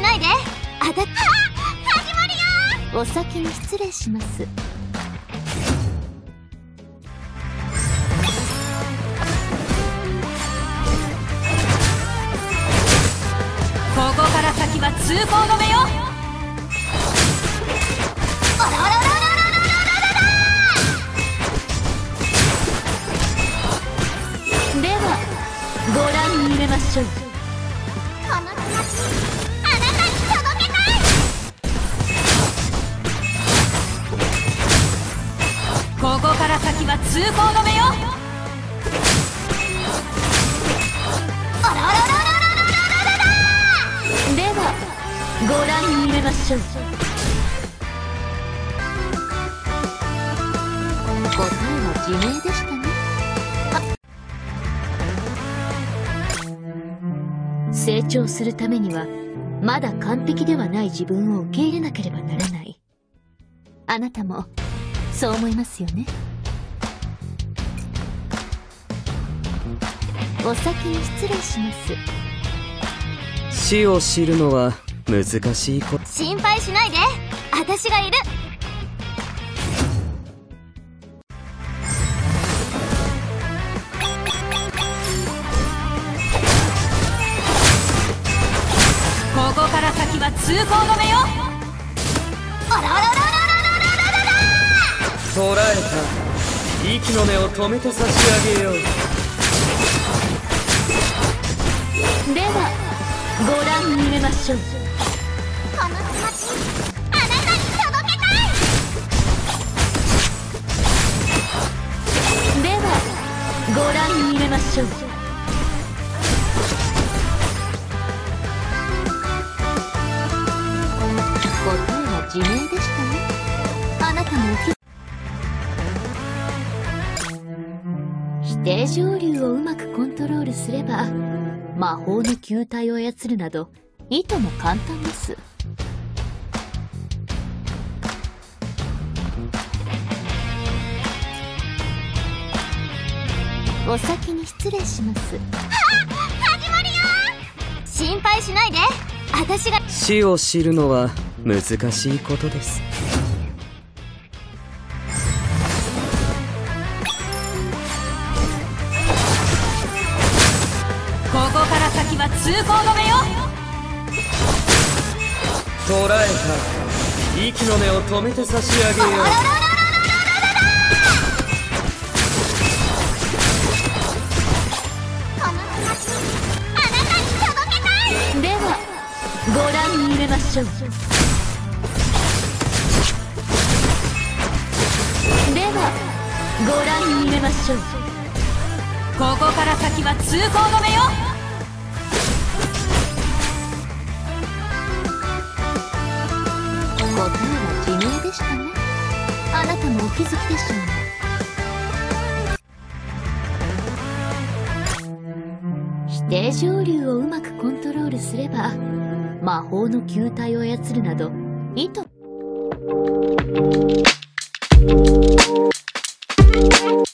ないで。始まるよ。お先に失礼します。 ここから先は通行止めよ。 あらあらあらあらあらあら。ではご覧に入れましょう。この気持ちあなたに届けたい。 ここから先は通行止めよ。 あらあらあらあらあらあら。ではご覧に入れましょう。答えは自明でしたね。成長するためにはまだ完璧ではない自分を受け入れなければならない。あなたもそう思いますよね。お先に失礼します。 死を知るのは難しいこと。 心配しないで、私がいる。 ここから先は通行止めよ。 あらあらあらあらあらあらあら。 捕らえた。息の根を止めて差し上げよう。 ではご覧に入れましょう。この気持ちあなたに届けたい。ではご覧に入れましょう。答えは自明でしたね。あなたも否定上流をうまくコントロールすれば魔法の球体を操るなどいとも簡単です。お先に失礼します。始まるよ。心配しないで、私が。 死を知るのは難しいことです。 ここから先は通行止めよ。 捕らえた。息の根を止めて差し上げよう。 ではご覧に入れましょう。ではご覧に入れましょう。 ここから先は通行止めよ。 答えは自明でしたね。あなたもお気づきでしょう。否定上流をうまくコントロールすれば魔法の球体を操るなどいと。